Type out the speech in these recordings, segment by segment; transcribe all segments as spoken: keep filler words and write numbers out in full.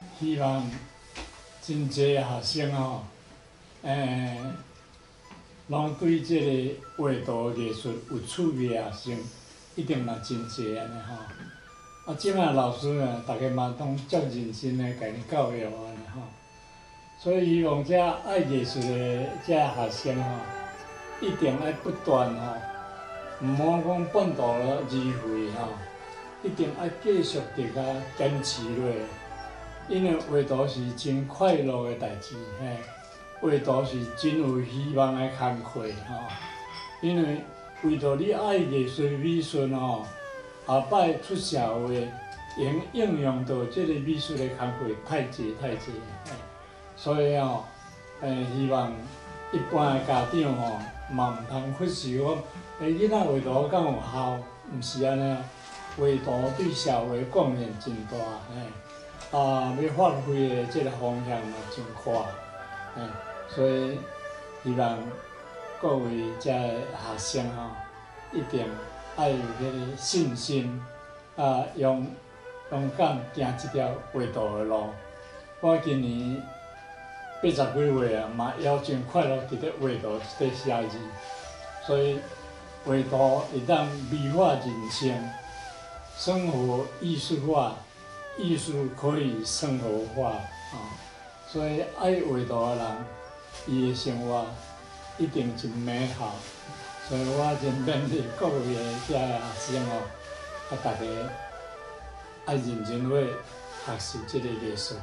希望真侪学生吼，诶、拢对即个画图艺术有趣味的学生，一定嘛真侪安尼吼。啊，即摆老师呢，逐个嘛拢足认真的家己教育安尼吼。所以希望遮爱艺术的遮学生吼，一定要不断吼，毋好讲半途而废吼，一定要继续伫甲坚持落。因为画图是真快乐的代志，嘿，画图是真有希望的工课吼。因为为着你爱艺术美术吼，后摆出社会，应应用到即个美术的工课太济太济，嘿，所以吼，诶，希望一般的家长吼，嘛毋通忽视讲，诶，囡仔画图敢有效？毋是安尼，画图对社会贡献真大，嘿。啊，要发挥的即个方向嘛真宽，嗯，所以希望各位遮个学生吼，一定要有迄个信心，啊，勇勇敢行即条画图的路。我今年八十几岁啊，嘛还真快乐伫咧画图伫咧写字，所以画图会当美化人生，生活艺术化。艺术可以生活化啊，所以爱画图的人，伊的生活一定真美好。所以我真勉励各位的遮学生哦，啊，大家爱认真去学习这个艺术。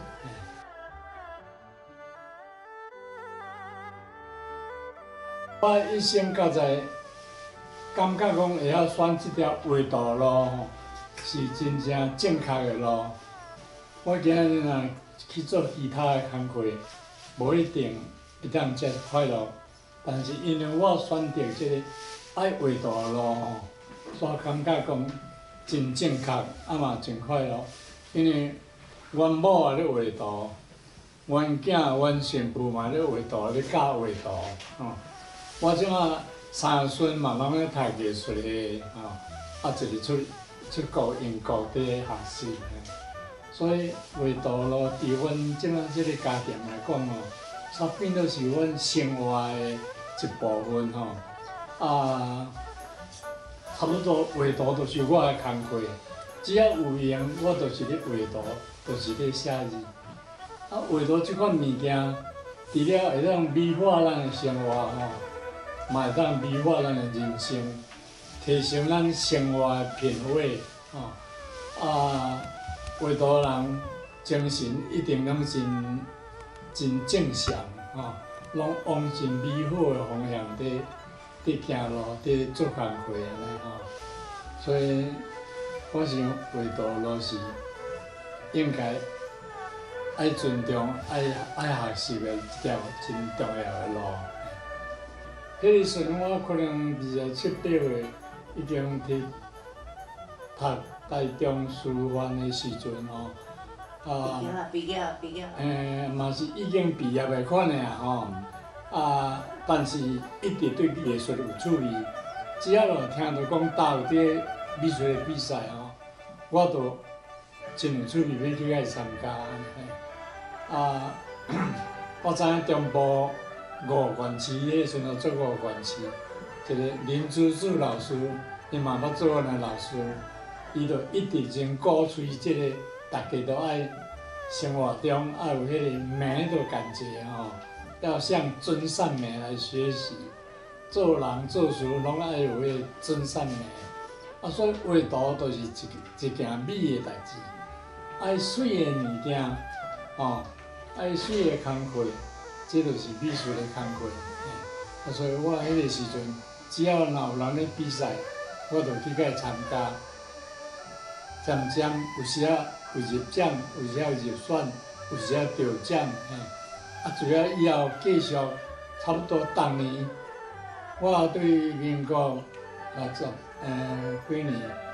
我一生到在感觉讲会晓选这条画图路吼。是真正正确的路。我今日若去做其他的工课，无一定会当遮快乐。但是因为我选择即个爱画图的路吼，所以感觉讲真正确，啊嘛真快乐。因为阮某也咧画图，阮囝、阮媳妇嘛咧画图，咧教画图吼。我即马三孙嘛拢咧读艺术的吼，啊一直出。出国、英国伫咧学习，所以画图咯，伫阮即摆即个家庭来讲哦，它变做是阮生活的一部分吼。啊，差不多画图就是我的工课，只要有闲，我就是咧画图，就是咧写字。啊，画图即款物件，除了会当美化咱的生活吼，嘛会当美化咱的人生。提升咱生活的品味，吼、哦、啊，画图人精神一定拢真真正向，吼、哦，拢往真美好的方向伫伫行路，伫做工课安尼吼。所以，我想画图路是应该爱尊重、爱爱学习的一条真重要的路。迄个时阵我可能二十七八岁。已经伫读台中师范的时阵吼，啊， 毕业毕业， 诶，嘛是已经毕业的款的啊吼，啊，但是一直对艺术有趣味，只要咯听到讲倒有伫美术的比赛吼，我都真有趣味要去爱参加安尼。啊，我知影中部五县市迄时阵做五县市。一个林之助老师，伊嘛捌做阮的老师，伊就一直真鼓吹即个，大家都爱生活中要有迄个美的感觉吼，要向真善美来学习，做人做事拢爱有迄个真善美。啊，所以画图就是一一件美的代志，爱水的物件，吼，爱水的工课，这就是美术的工课。啊，所以我迄个时阵。只要若有人咧比赛，我就去甲伊参加。渐渐有时啊有入奖，有时啊有入选，有时啊得奖，嘿。啊，主要以后继续，差不多逐年，我对民国啊怎呃几年，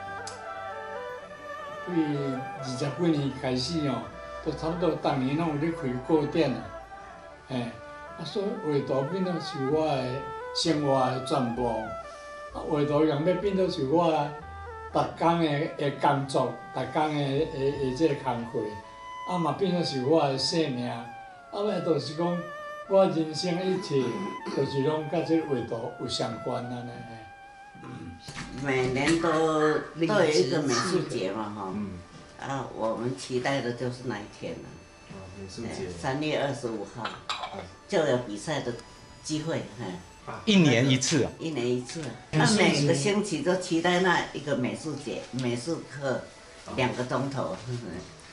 对二十几年开始哦，都差不多逐年拢有咧开个展啊，嘿。啊，所以画图变做是我的。生活的全部，啊，画图用要变做是我逐工的的工作，逐工的的的即个工课， 啊嘛变做是我的生命，啊尾就是讲我人生一切，就是拢甲这画图有相关安尼。 每年都都有一个美术节嘛，哈，啊，我们期待的就是那一天了。 哦，美术节。 三月二十五号就有比赛的机会，哈。 一年一次啊。 一年一次，那每个星期都期待那一个美术节、美术课，两个钟头。